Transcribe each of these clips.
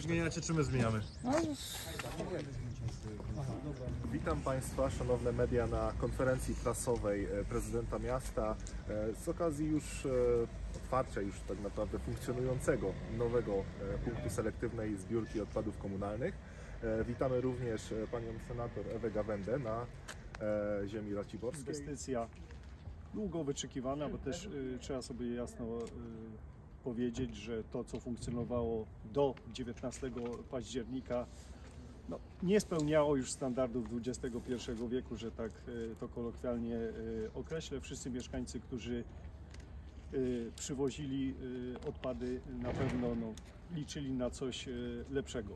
zmieniacie, czy my zmieniamy? Witam Państwa, szanowne media, na konferencji prasowej prezydenta miasta z okazji już otwarcia już tak naprawdę funkcjonującego nowego punktu selektywnej zbiórki odpadów komunalnych. Witamy również panią senator Ewę Gawędę na ziemi raciborskiej. Inwestycja długo wyczekiwana, bo też trzeba sobie jasno powiedzieć, że to, co funkcjonowało do 19 października, nie spełniało już standardów XXI wieku, że tak to kolokwialnie określę. Wszyscy mieszkańcy, którzy przywozili odpady, na pewno liczyli na coś lepszego.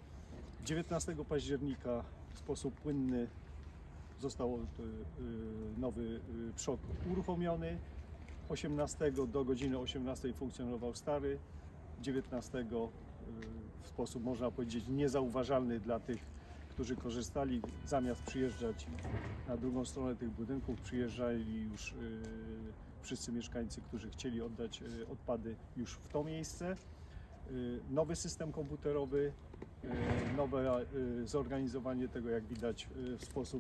19 października w sposób płynny został nowy przok uruchomiony. 18 do godziny 18 funkcjonował stary, 19 w sposób, można powiedzieć, niezauważalny dla tych, którzy korzystali. Zamiast przyjeżdżać na drugą stronę tych budynków, przyjeżdżali już wszyscy mieszkańcy, którzy chcieli oddać odpady już w to miejsce. Nowy system komputerowy, nowe zorganizowanie tego, jak widać, w sposób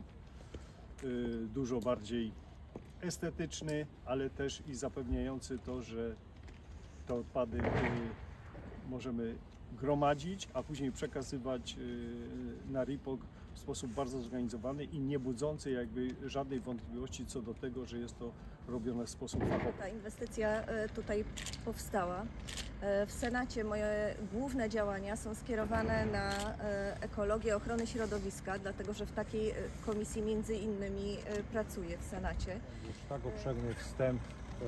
dużo bardziej estetyczny, ale też i zapewniający to, że te odpady możemy gromadzić, a później przekazywać na RIPOK w sposób bardzo zorganizowany i nie budzący jakby żadnej wątpliwości co do tego, że jest to robione w sposób fachowy. Ta inwestycja tutaj powstała. W Senacie moje główne działania są skierowane na ekologię, ochronę środowiska, dlatego że w takiej komisji między innymi pracuję w Senacie. Już tak obszerny wstęp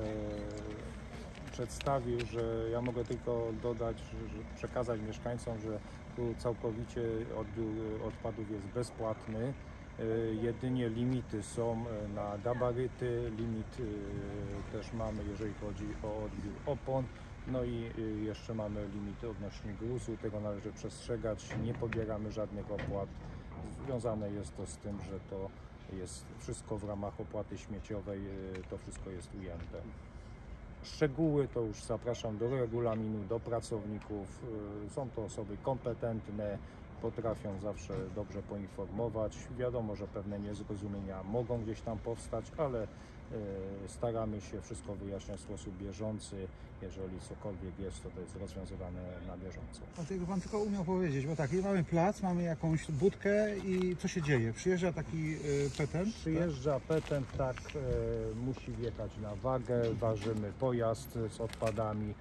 przedstawił, że ja mogę tylko dodać, przekazać mieszkańcom, że tu całkowicie odbiór odpadów jest bezpłatny. Jedynie limity są na gabaryty, limit też mamy, jeżeli chodzi o odbiór opon. No i jeszcze mamy limity odnośnie gruzu, tego należy przestrzegać, nie pobieramy żadnych opłat. Związane jest to z tym, że to jest wszystko w ramach opłaty śmieciowej, to wszystko jest ujęte. Szczegóły to już zapraszam do regulaminu, do pracowników. Są to osoby kompetentne, potrafią zawsze dobrze poinformować. Wiadomo, że pewne niezrozumienia mogą gdzieś tam powstać, ale staramy się wszystko wyjaśniać w sposób bieżący. Jeżeli cokolwiek jest, to jest rozwiązywane na bieżąco. A tego Pan tylko umiał powiedzieć, bo tak, mamy plac, mamy jakąś budkę i co się dzieje? Przyjeżdża taki petent? Przyjeżdża petent, tak, musi wjechać na wagę, ważymy pojazd z odpadami,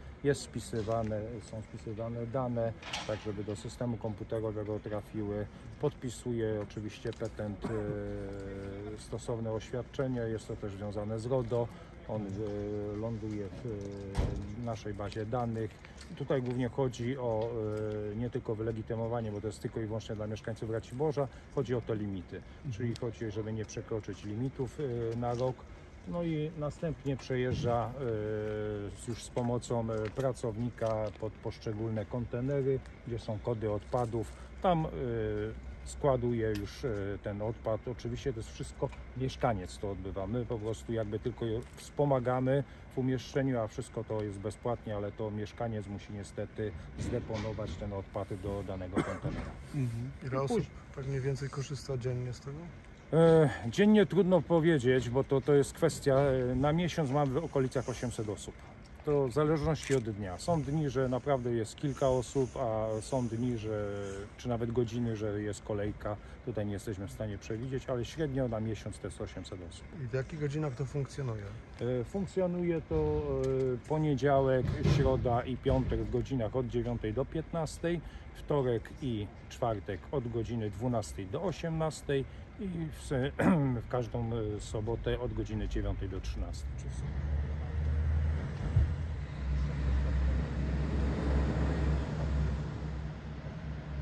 są spisywane dane, tak żeby do systemu komputerowego trafiły. Podpisuje oczywiście petent stosowne oświadczenie, jest to też związane z RODO. On ląduje w naszej bazie danych. Tutaj głównie chodzi o nie tylko wylegitymowanie, bo to jest tylko i wyłącznie dla mieszkańców Raciborza, chodzi o te limity, czyli chodzi, żeby nie przekroczyć limitów na rok. No i następnie przejeżdża już z pomocą pracownika pod poszczególne kontenery, gdzie są kody odpadów. Tam składuje już ten odpad. Oczywiście to jest wszystko mieszkaniec to odbywa. My po prostu jakby tylko wspomagamy w umieszczeniu, a wszystko to jest bezpłatnie, ale to mieszkaniec musi niestety zdeponować ten odpad do danego kontenera. Ile osób tak mniej więcej korzysta dziennie z tego? Dziennie trudno powiedzieć, bo to jest kwestia, na miesiąc mamy w okolicach 800 osób. To w zależności od dnia. Są dni, że naprawdę jest kilka osób, a są dni, czy nawet godziny, że jest kolejka. Tutaj nie jesteśmy w stanie przewidzieć, ale średnio na miesiąc to jest 800 osób. I w jakich godzinach to funkcjonuje? Funkcjonuje to poniedziałek, środa i piątek w godzinach od 9 do 15, wtorek i czwartek od godziny 12 do 18 i w każdą sobotę od godziny 9 do 13.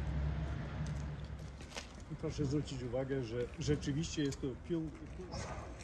I proszę zwrócić uwagę, że rzeczywiście jest to